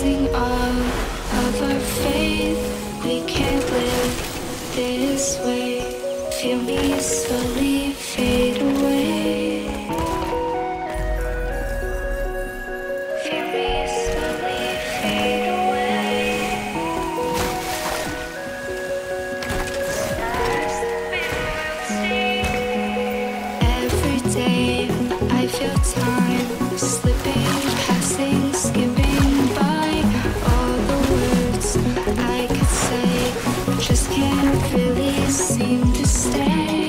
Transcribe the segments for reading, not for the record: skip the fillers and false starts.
losing all of our faith. We can't live this way. Feel me slowly fade away. Feel me slowly fade away. Every day I feel time slipping, passing, skipping by. All the words I could say just can't really seem to stay.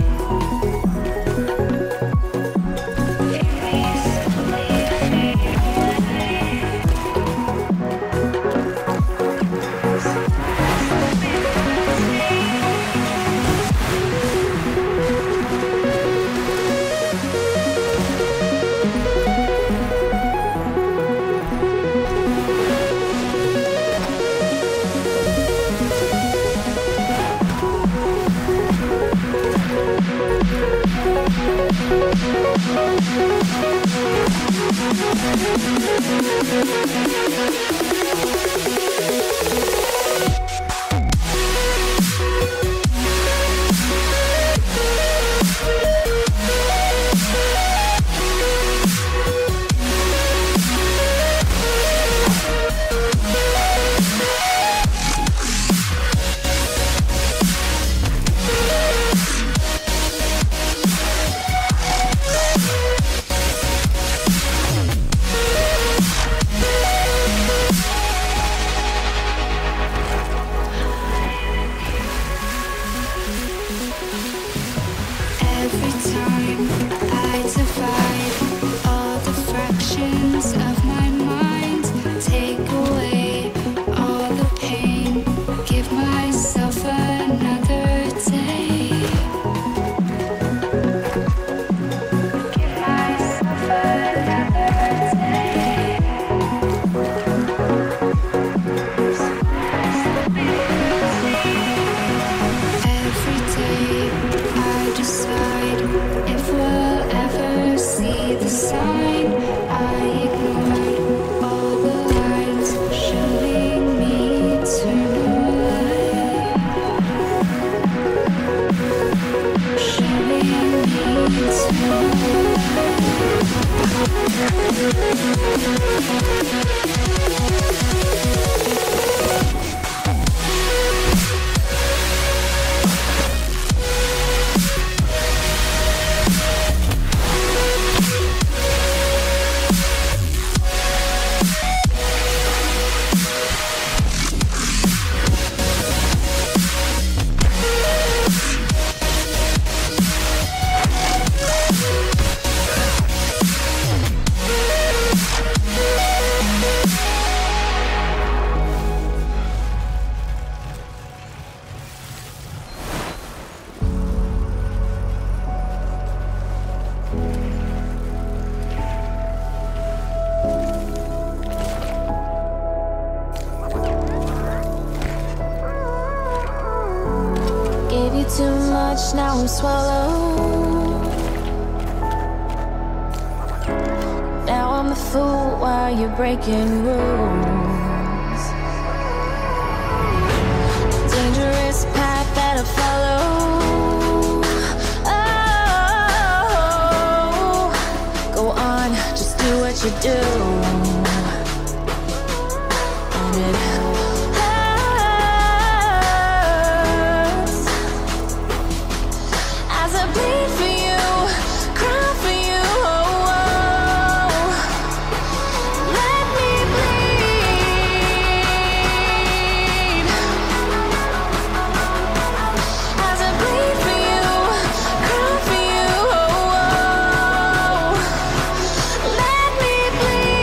Too much, now I'm swallowed. Now I'm the fool while you're breaking rules. Dangerous path that I follow. Oh, go on, just do what you do. And it bleed for you, cry for you, oh, oh. Let me bleed. As I bleed for you, cry for you, oh, oh. Let me bleed.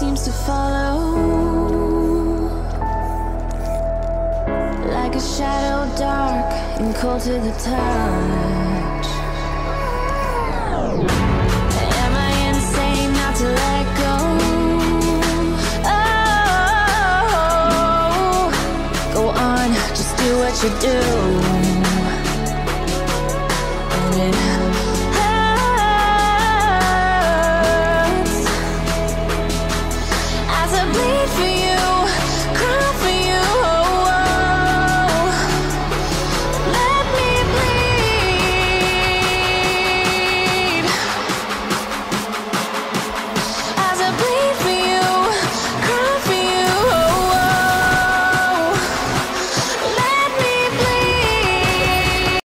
seems to follow, like a shadow, dark and cold to the touch. Am I insane not to let go? Oh, go on, just do what you do.